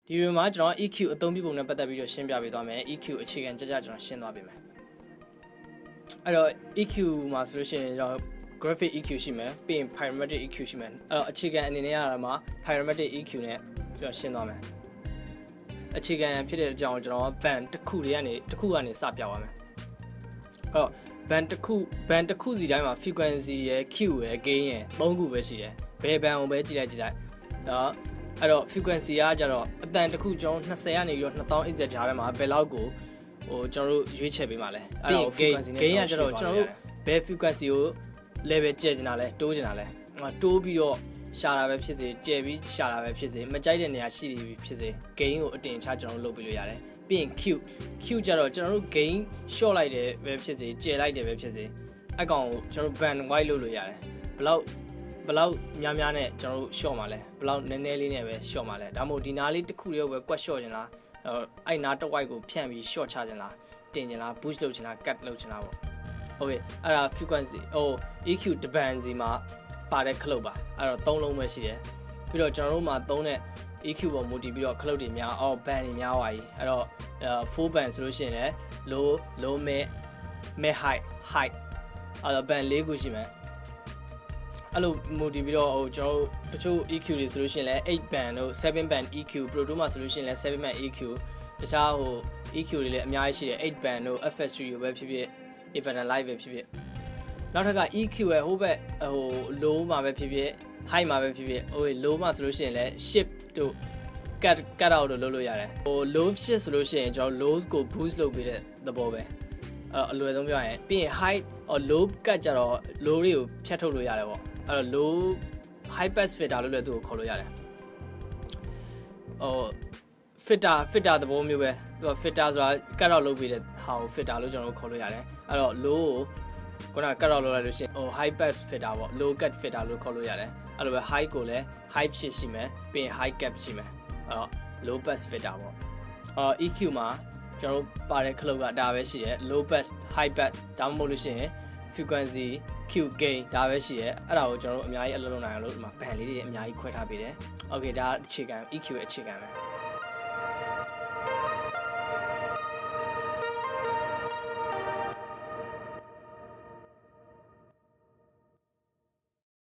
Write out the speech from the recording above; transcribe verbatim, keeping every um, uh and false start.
ဒီလိုမှာကျွန်တော် E Q အသုံးပြုပုံနဲ့ပတ်သက်ပြီးတော့ရှင်းပြပေးသွားမယ် E Q အခြေခံကြကြကျွန်တော်ရှင်းသွားပေးမယ်အဲ့တော့ E Q မှာဆိုလို့ရှိရင်ကျွန်တော် graphic E Q ရှိမယ်ပြီးရင် parametric E Q ရှိမယ်အဲ့တော့အခြေခံအနေနဲ့ရတာမှာ parametric E Q နဲ့ကျွန်တော်ရှင်းသွားမယ်အခြေခံဖြစ်တဲ့အကြောင်းကျွန်တော် band တစ်ခုတွေကနေတစ်ခုကနေစပြသွားမယ်အဲ့တော့ band တစ်ခု band တစ်ခုစီတိုင်းမှာ frequency ရယ် Q ရယ် gain ရယ်သုံးခုပဲရှိတယ်ဘယ် band ကိုပဲကြည့်လိုက်ကြည့်လိုက်နော်အဲ့တော့ frequency ကကြတော့အတန်တစ်ခုကျွန်တော်20ကနေပြီးတော့two thousand X ကြားထဲမှာဘယ်လောက်ကိုဟိုကျွန်တော်တို့ရွေးချယ်ပေးပါလဲအဲ့တော့ gain gain ကကြတော့ကျွန်တော်တို့ဘယ် frequency ကို level ကျဲချင်တာလဲတိုးချင်တာလဲတိုးပြီးတော့ရှာတာပဲဖြစ်စေကျဲပြီးရှာတာပဲဖြစ်စေမကြိုက်တဲ့နေရာရှိနေပြီဖြစ်စေ gain ကိုအတင်ချကျွန်တော်တို့လုပ်ပေးလို့ရတယ်ပြီးရင် Q Q ကြတော့ကျွန်တော်တို့ gain short လိုက်တယ်ပဲဖြစ်စေကျဲလိုက်တယ်ပဲဖြစ်စေအကောင်ကိုကျွန်တော်တို့ band wide လုပ်လို့ရတယ်ဘယ်လောက်ဘယ်လောက်များများနဲ့ကျွန်တော်တို့ short မှာလဲဘယ်လောက်နည်းနည်းလေးနဲ့ပဲ short မှာလဲဒါမှမဟုတ်ဒီနားလေးတစ်ခုတည်းပဲ quad short ချင်လားအဲ့နားတစ်ဝိုက်ကိုဖြန့်ပြီး short ချချင်လားတင်ချင်လား boost လုပ်ချင်လား cut လုပ်ချင်လားပေါ့ okay အဲ့ဒါ frequency ဟို E Q တပန်စီမှာပါတဲ့ခလုတ်ပါအဲ့တော့သုံးလုံးပဲရှိတယ်ပြီးတော့ကျွန်တော်တို့မှာသုံးတဲ့ E Q ပေါ်မူတည်ပြီးတော့ခလုတ်တွေများအော် band တွေများသွားပြီအဲ့တော့ four band ဆိုလို့ရှိရင်လည်း low low mid mid high high အဲ့တော့ band လေးခုရှိမယ်အဲ့လိုမူတည်ပြီးတော့ဟိုကျွန်တော်တို့တချို့ E Q တွေဆိုလို့ရှိရင်လည်းeight band တို့seven band E Q Pro two မှာဆိုလို့ရှိရင်လည်းseven band E Q တခြားဟို E Q တွေလည်းအများကြီးရှိတယ်eight band တို့ F S Studio ပဲဖြစ်ဖြစ် Ableton Live ပဲဖြစ်ဖြစ်နောက်ထပ်က E Q ရဲ့ဟိုဘက်ဟို low မှာပဲဖြစ်ဖြစ် high မှာပဲဖြစ်ဖြစ်ဟို low မှာဆိုလို့ရှိရင်လည်း shift တို့ cut cut out တို့လုပ်လို့ရတယ်ဟို low shift ဆိုလို့ရှိရင်ကျွန်တော် low ကို boost လုပ်ပေးတဲ့သဘောပဲအဲ့အလွယ်ဆုံးပြောရင်ပြီးရင် high or low cut ကြတော့ low တွေကိုဖြတ်ထုတ်လို့ရတယ်ပေါ့အဲ့တော့ low high pass filter လို့လည်းသူ့ကိုခေါ်လို့ရတယ်ဟို filter filter သဘောမျိုးပဲသူက filter ဆိုတာ cut out လုပ်ပေးတဲ့ဟာကို filter လို့ကျွန်တော်တို့ခေါ်လို့ရတယ်အဲ့တော့ low ကိုခုနက cut out လုပ်လိုက်လို့ရှိရင်ဟို high pass filter ပေါ့ low cut filter လို့ခေါ်လို့ရတယ်အဲ့လိုပဲ high ကိုလည်း high ဖြစ်ရှိမယ်ပြီးရင် high cap ရှိမယ်အဲ့တော့ low pass filter ပေါ့အော် E Q မှာကျွန်တော်တို့ပါတဲ့ခလုတ်ကဒါပဲရှိတယ် low pass high pass ဒါမှမဟုတ်လို့ရှိရင် frequency Q gain ဒါပဲရှိတယ်အဲ့ဒါကိုကျွန်တော်တို့အများကြီးအလုပ်လုပ်နိုင်အောင်လို့ဒီမှာ band လေးတွေအများကြီးခွဲထားပေးတယ် okay ဒါအခြေခံ E Q ရဲ့အခြေခံပဲ